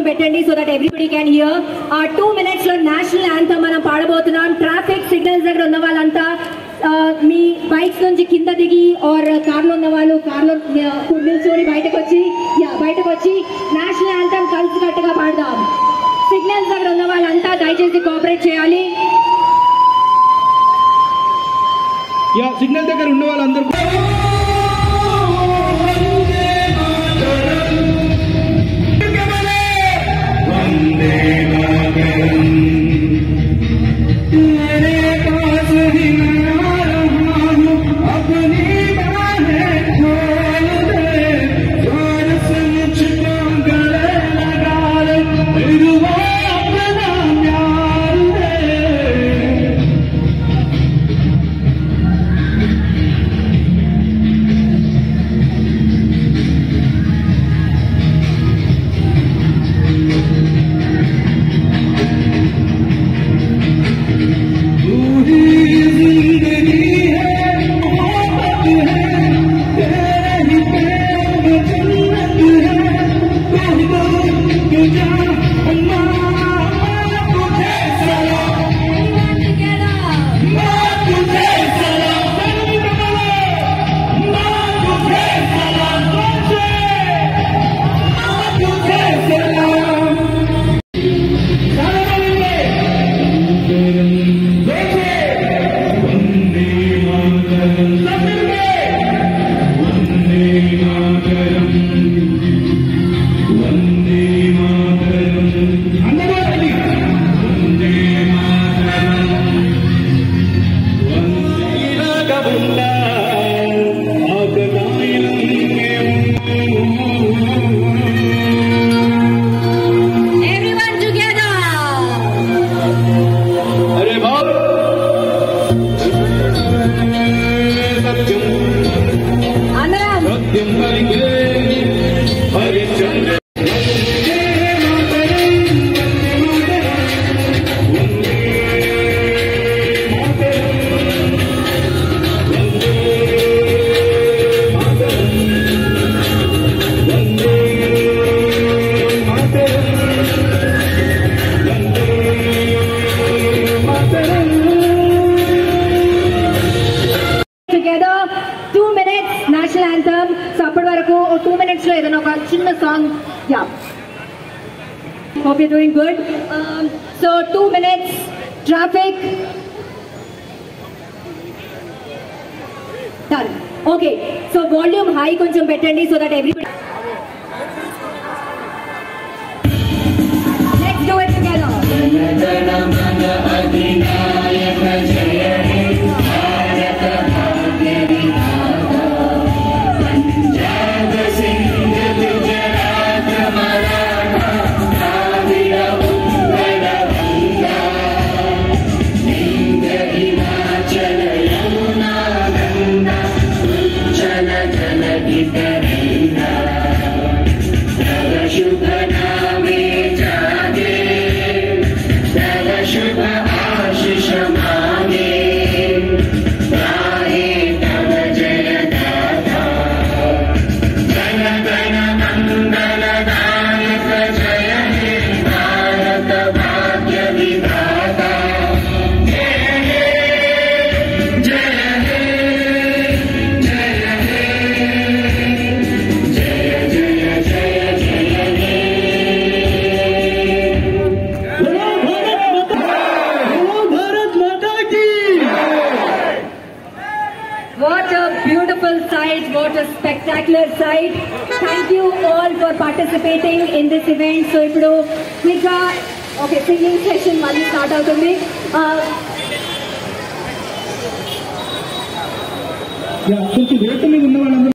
పెట్టండి so that everybody can hear. 2 minutes లో national anthem మనం పాడబోతున్నాం. ట్రాఫిక్ సిగ్నల్స్ దగ్గర ఉన్న వాళ్ళంతా మీ బైక్స్ నుంచి కింద దిగి ఆర్ కార్లో ఉన్న వాళ్ళు కార్లో నిల్చొని బయటకు వచ్చి నేషనల్ యాంథమ్ కలిసికట్టుగా పాడదాం. సిగ్నల్స్ దగ్గర ఉన్న వాళ్ళంతా దయచేసి కోఆపరేట్ చేయాలి. సిగ్నల్ దగ్గర ఉన్న వాళ్ళందరూ Hope you're doing good. So 2 minutes traffic. Done. Okay. So volume high koncham pettandi so that everybody. Let's do it together. What a spectacular sight. Thank you all for participating in this event. So ఇప్పుడు ఇంకా okay singing session మళ్ళీ start అవుతుంది. కొంచెం వేట మీద ఉన్న వాళ్ళందరూ